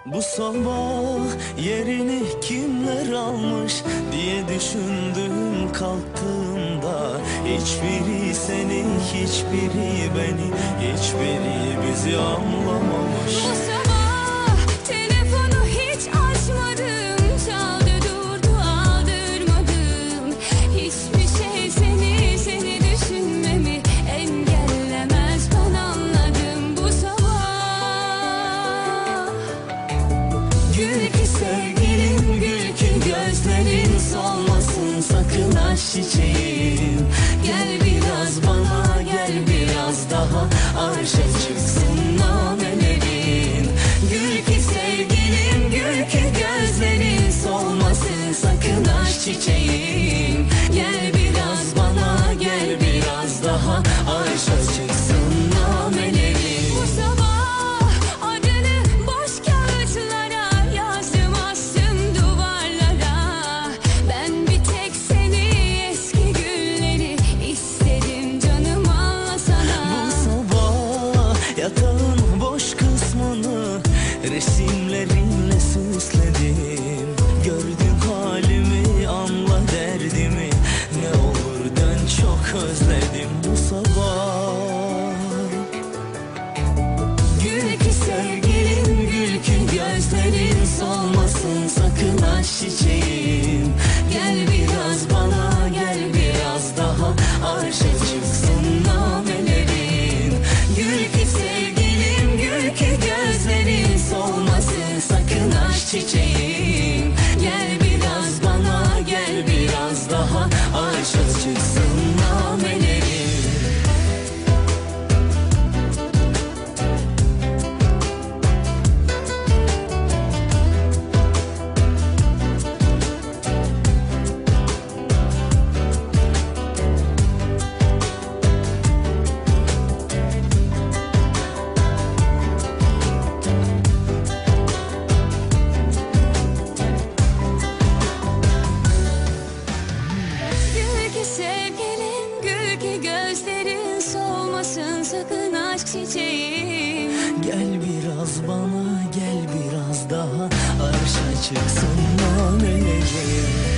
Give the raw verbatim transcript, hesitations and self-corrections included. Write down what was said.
Bu sabah yerini kimler almış diye düşündüm kalktığımda. Hiçbiri seni, hiçbiri beni, hiçbiri bizi anlamamış. Bu sabah telefonu hiç açmadım, çaldı durdu aldırmadım. Hiçbir şey seni, seni düşünmemi engellemez, ben anladım bu sabah. Gül ki sevgilim, gül ki gözlerin solmasın sakın aşk çiçeğim. Gel biraz bana, gel biraz daha, arşa çıksın namelerin. Gül ki sevgilim, gül ki gözlerin solmasın sakın aşk çiçeğim. Gel biraz bana, gel biraz daha, arşa çıksın namelerin. Bu sabah adını boş kağıtlara yazdım, astım duvarlara. Ben bir tek seni, eski günleri istedim canım, anlasana. Bu sabah yatağın boş kısmını resimlerinle süsledim. Gördün halimi, anla derdimi, ne olur dön, çok özledim bu sabah. Gül ki sevgilim, gül ki gözlerin solmasın sakın aşk çiçeğim. Gel biraz bana, gel biraz daha, arşa çıksın namelerin. Gül ki sevgilim, gül ki gözlerin solmasın sakın aşk çiçeğim. Gel biraz bana, gel biraz daha, arşa çıksın namelerin. Gül ki sevgilim, gül ki gözlerin solmasın sakın aşk çiçeğim. Gel biraz bana, gel biraz daha, arşa çıksın namelerin.